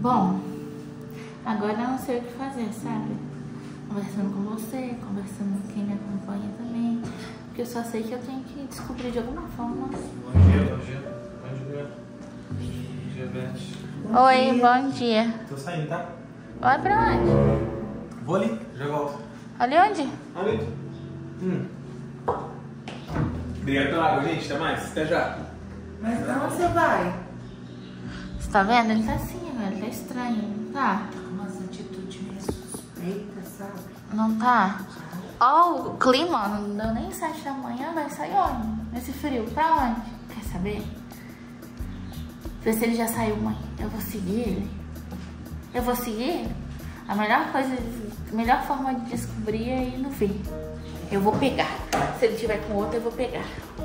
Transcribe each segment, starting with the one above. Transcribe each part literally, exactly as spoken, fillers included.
Bom, agora eu não sei o que fazer, sabe? Conversando com você, conversando com quem me acompanha também. Porque eu só sei que eu tenho que descobrir de alguma forma. Bom dia, bom dia. Bom dia. Bom dia, Beth. Oi, bom dia. Tô saindo, tá? Vai pra onde? Vou ali, já volto. Ali onde? Ali. Hum. Obrigado pela água, gente. Até mais. Até já. Mas pra onde você vai? Você tá vendo? Ele tá assim, agora. Ele tá estranho, não tá? Umas atitudes meio suspeitas, sabe? Não tá? Ó, o clima, não deu nem sete da manhã, vai sair onde? Nesse frio, pra onde? Quer saber? Vê se ele já saiu, mãe. Eu vou seguir ele. Eu vou seguir ele. A melhor coisa, a melhor forma de descobrir é ir no ver. Eu vou pegar. Se ele tiver com outro, eu vou pegar.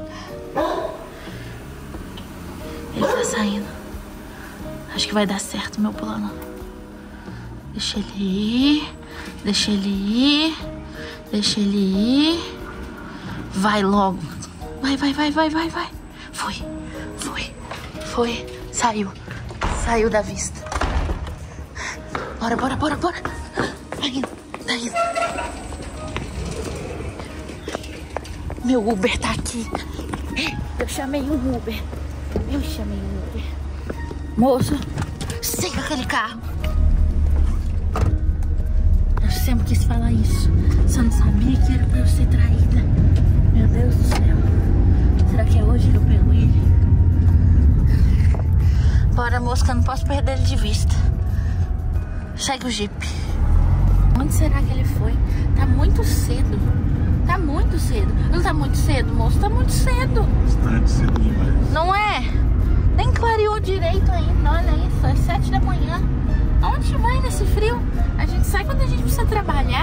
Ele tá saindo. Acho que vai dar certo o meu plano. Deixa ele ir. Deixa ele ir. Deixa ele ir. Vai logo. Vai, vai, vai, vai, vai, vai. Foi. Foi. Foi. Saiu. Saiu da vista. Bora, bora, bora, bora. Tá indo. Tá indo. Meu Uber tá aqui. Eu chamei um Uber. Eu chamei um Uber. Moço, siga aquele carro. Eu sempre quis falar isso. Só não sabia que era pra eu ser traída. Meu Deus do céu. Será que é hoje que eu pego ele? Bora, moço, que eu não posso perder ele de vista. Segue o Jeep. Onde será que ele foi? Tá muito cedo. Tá muito cedo. Não tá muito cedo, moço? Tá muito cedo. Bastante cedo demais. Não é? Nem clareou direito ainda. Olha isso, é sete da manhã. Aonde vai nesse frio? A gente sai quando a gente precisa trabalhar.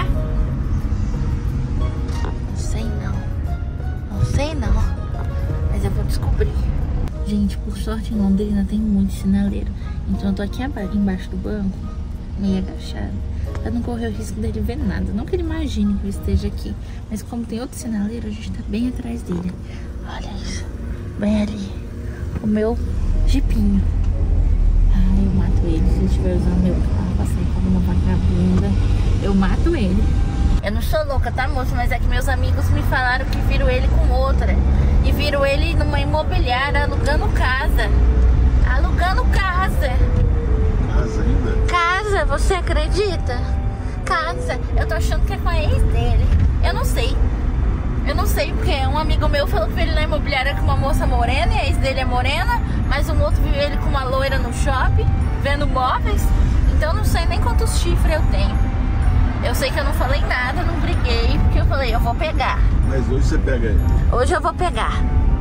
Não sei não. Não sei não. Mas eu vou descobrir. Gente, por sorte em Londrina tem muito sinaleiro. Então eu tô aqui embaixo do banco, meio agachada, pra não correr o risco dele ver nada. Não que ele imagine que eu esteja aqui, mas como tem outro sinaleiro, a gente tá bem atrás dele. Olha isso. Bem ali. O meu jipinho. Ah, eu mato ele. Se ele estiver usando meu carro pra sair como uma vagabunda, eu mato ele. Eu não sou louca, tá, moço? Mas é que meus amigos me falaram que viram ele com outra. E viram ele numa imobiliária alugando casa. Alugando casa. Casa ainda? Casa, você acredita? Casa. Eu tô achando que é com a ex dele. Eu não sei. Eu não sei, porque um amigo meu falou que viu ele na imobiliária com uma moça morena e a ex dele é morena, mas um outro viu ele com uma loira no shopping, vendo móveis. Então eu não sei nem quantos chifres eu tenho. Eu sei que eu não falei nada, não briguei, porque eu falei, eu vou pegar. Mas hoje você pega ele. Hoje eu vou pegar.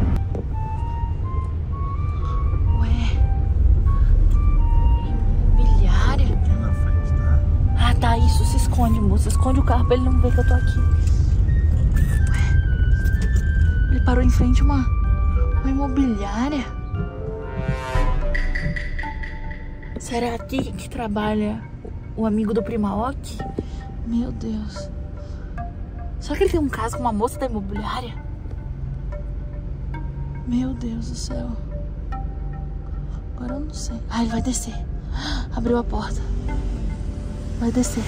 Ué. Imobiliária? Aqui na frente, tá? Ah, tá, isso, se esconde, moça. Esconde o carro pra ele não ver que eu tô aqui. Ué. Ele parou em frente a uma, uma imobiliária. Será aqui que trabalha o amigo do Primaoc? Meu Deus. Será que ele tem um caso com uma moça da imobiliária? Meu Deus do céu. Agora eu não sei. Ah, ele vai descer. Abriu a porta. Vai descer.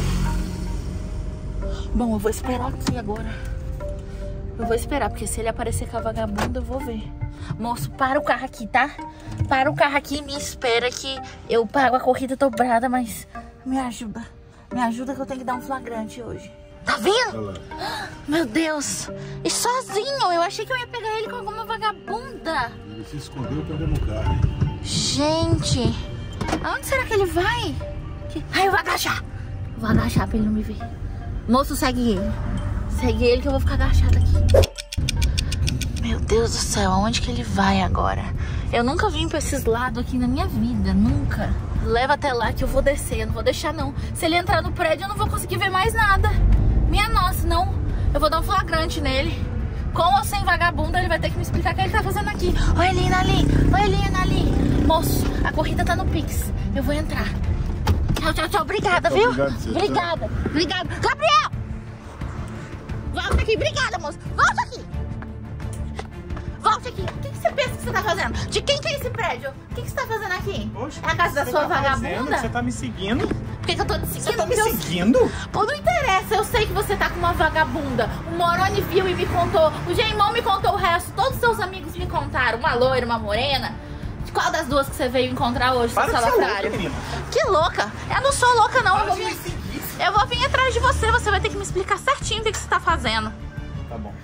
Bom, eu vou esperar aqui agora. Eu vou esperar, porque se ele aparecer com a vagabunda, eu vou ver. Moço, para o carro aqui, tá? Para o carro aqui e me espera que eu pago a corrida dobrada, mas me ajuda. Me ajuda que eu tenho que dar um flagrante hoje. Tá vendo? Meu Deus. E sozinho, eu achei que eu ia pegar ele com alguma vagabunda. Ele se escondeu e pegou no carro, hein? Gente, aonde será que ele vai? Que... Ai, eu vou agachar. Eu vou agachar pra ele não me ver. Moço, segue ele. Segue ele que eu vou ficar agachada aqui. Meu Deus do céu, aonde que ele vai agora? Eu nunca vim pra esses lados aqui na minha vida, nunca. Leva até lá que eu vou descer, eu não vou deixar não. Se ele entrar no prédio eu não vou conseguir ver mais nada. Minha nossa, não. Eu vou dar um flagrante nele. Com ou sem vagabunda, ele vai ter que me explicar o que ele tá fazendo aqui. Olha ele indo ali, olha ele indo ali. Moço, a corrida tá no Pix. Eu vou entrar. Tchau, tchau, tchau. Obrigada, viu? Obrigado, Obrigada, obrigada. Gabriel! Volta aqui, obrigada, moço. Volta aqui. Volta Volte aqui. O que, que você pensa que você tá fazendo? De quem que é esse prédio? O que, que você tá fazendo aqui? Oxe, é a casa da você sua tá vagabunda? fazendo? Você tá me seguindo? Por que, que eu tô te seguindo? Você tá me Porque eu- seguindo? Pô, não interessa, eu sei que você tá com uma vagabunda. O Moroni viu e me contou. O Geimão me contou o resto. Todos os seus amigos me contaram. Uma loira, uma morena. Qual das duas que você veio encontrar hoje, seu Para de ser salafrário? louca, menina. Que louca? Eu não sou louca, não. Eu Para vou, de me vir... seguir. eu vou vir atrás de você. Você vai ter que me explicar certinho o que, que você tá fazendo. Tá bom.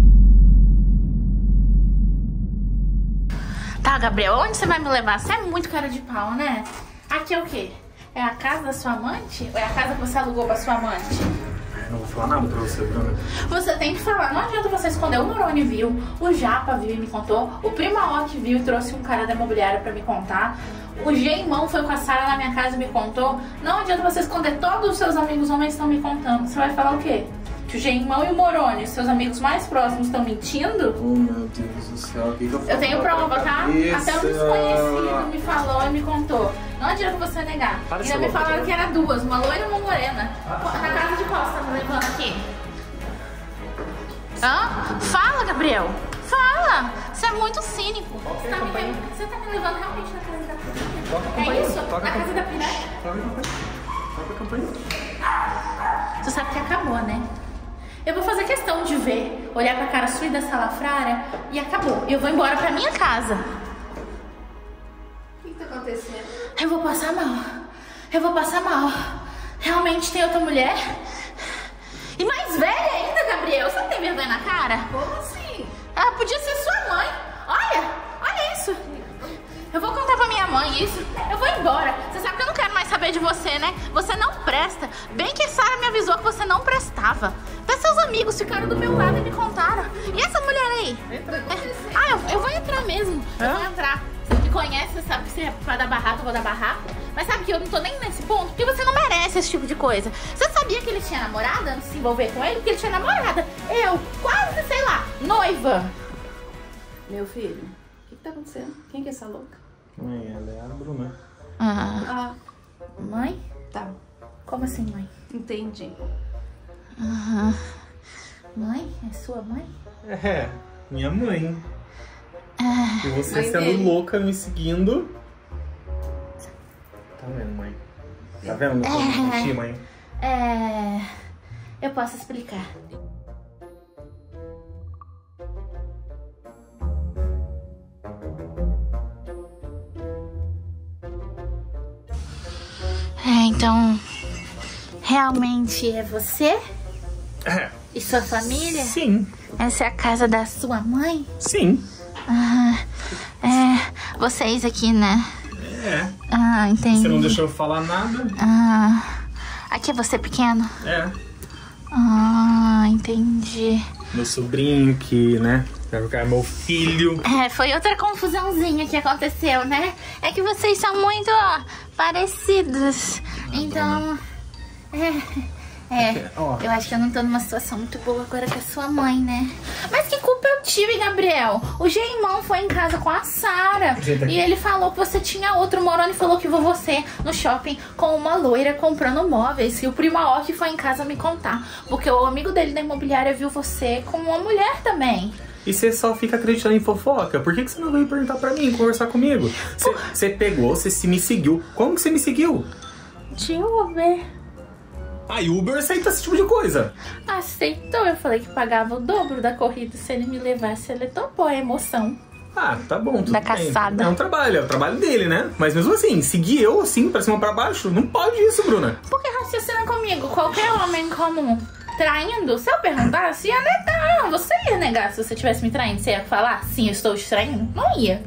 Tá, Gabriel, onde você vai me levar? Você é muito cara de pau, né? Aqui é o quê? É a casa da sua amante? Ou é a casa que você alugou pra sua amante? Não vou falar nada pra você, Bruna. Você tem que falar, não adianta você esconder. O Moroni viu, o Japa viu e me contou, o Primaok viu e trouxe um cara da imobiliária pra me contar, o Geimão foi com a Sara na minha casa e me contou. Não adianta você esconder, todos os seus amigos homens estão me contando. Você vai falar o quê? Que o Geimão e o Moroni, os seus amigos mais próximos, estão mentindo? Oh, meu Deus do céu, o que que eu faço? Eu tenho prova, tá? Cabeça. Até um desconhecido me falou e me contou. Não adianta você negar. Para de Ainda ser me louca, falaram tá? que era duas, uma loira e uma morena. Na casa de qual você tá me levando aqui? Hã? Fala, Gabriel. Fala. Você é muito cínico. Você tá, me, você tá me levando realmente na casa da piranha? Toca a É campainha, isso? toca a Na casa da piranha? Toca a campainha. Toca a campainha. Você sabe que acabou, né? Eu vou fazer questão de ver, olhar pra cara sua e da salafrária e acabou. Eu vou embora pra minha casa. O que que tá acontecendo? Eu vou passar mal. Eu vou passar mal. Realmente tem outra mulher? E mais velha ainda, Gabriel. Você não tem vergonha na cara? Como assim? Ela podia ser sua mãe. Olha, olha isso. Eu vou contar pra minha mãe isso. Eu vou embora. Você sabe que eu não quero mais saber de você, né? Você não presta. Bem que a Sara me avisou que você não prestava. Até seus amigos ficaram do meu lado e me contaram. E essa mulher aí? Entra. É. Ah, eu, eu vou entrar mesmo. Eu vou entrar. Você me conhece, você sabe que você vai dar barraco, eu vou dar barraco. Mas sabe que eu não tô nem nesse ponto, porque você não merece esse tipo de coisa. Você sabia que ele tinha namorada antes de se envolver com ele? Porque ele tinha namorada. Eu, quase, sei lá, noiva. Meu filho, o que que tá acontecendo? Quem que é essa louca? Mãe, ela é a Bruna. Ah, Ah, mãe? tá. Como assim, mãe? Entendi. Aham. Mãe? É sua mãe? É, minha mãe. Ah, E você Mãe sendo dele. louca me seguindo. Tá vendo, mãe? Tá vendo? Não É. tô mentir, mãe. é... Eu posso explicar. É, então... Realmente é você? É. E sua família? Sim, Essa é a casa da sua mãe? sim. Ah, é... Vocês aqui, né? É. Ah, entendi. Você não deixou eu falar nada? Ah, aqui é você pequeno? É. Ah, entendi. Meu sobrinho que, né? Vai ficar meu filho. É, foi outra confusãozinha que aconteceu, né? É que vocês são muito, ó, parecidos. Então, é... É, Ó. eu acho que eu não tô numa situação muito boa agora com a sua mãe, né? Mas que culpa eu tive, Gabriel? O Geimão foi em casa com a Sara e ele falou que você tinha outro. O Moroni falou que viu você no shopping com uma loira comprando móveis. E o Primaok foi em casa me contar, porque o amigo dele da imobiliária viu você com uma mulher também. E você só fica acreditando em fofoca? Por que que você não veio perguntar pra mim, conversar comigo? Você, você pegou, você se me seguiu. Como que você me seguiu? De Uber. A Uber aceita esse tipo de coisa. Aceitou, eu falei que pagava o dobro da corrida se ele me levasse. Ele topou a emoção. Ah, tá bom, tudo Da bem. caçada. É um trabalho, é o trabalho dele, né? Mas mesmo assim, seguir eu assim, pra cima pra baixo, não pode isso, Bruna. Por que raciocina comigo? Qualquer homem comum traindo, se eu perguntasse, ia negar. Você ia negar se você tivesse me traindo. Você ia falar, sim, eu estou te traindo? Não ia.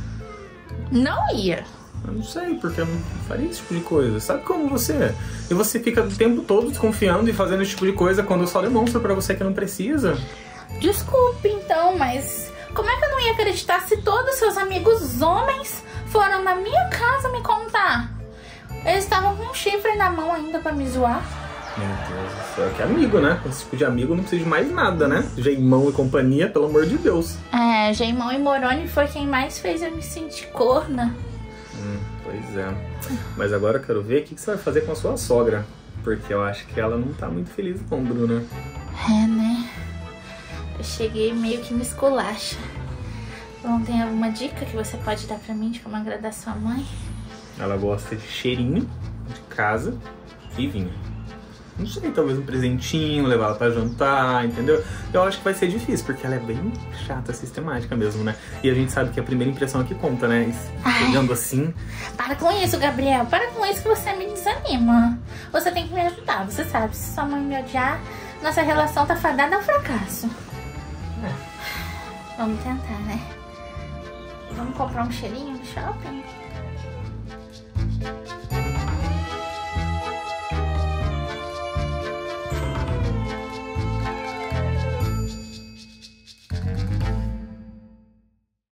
Não ia. Eu não sei, porque eu não faria esse tipo de coisa. Sabe como você é? E você fica o tempo todo desconfiando e fazendo esse tipo de coisa quando eu só demonstro pra você que não precisa. Desculpe, então, mas como é que eu não ia acreditar se todos os seus amigos homens foram na minha casa me contar? Eles estavam com um chifre na mão ainda pra me zoar. Meu Deus do céu, que amigo, né? Esse tipo de amigo não precisa de mais nada, né? Geimão e companhia, pelo amor de Deus. É, Geimão e Moroni foi quem mais fez eu me sentir corna. Hum, pois é. Mas agora eu quero ver o que você vai fazer com a sua sogra. Porque eu acho que ela não tá muito feliz não, Bruna. É, né? Eu cheguei meio que me esculacha. Bom, tem alguma dica que você pode dar pra mim de como agradar sua mãe? Ela gosta de cheirinho, de casa e vinho. Não sei, talvez um presentinho, levar ela pra jantar, entendeu? Eu acho que vai ser difícil, porque ela é bem chata, sistemática mesmo, né? E a gente sabe que a primeira impressão é que conta, né? Chegando assim... Para com isso, Gabriel. Para com isso que você me desanima. Você tem que me ajudar, você sabe. Se sua mãe me odiar, nossa relação tá fadada ao fracasso. É. Vamos tentar, né? Vamos comprar um cheirinho no shopping?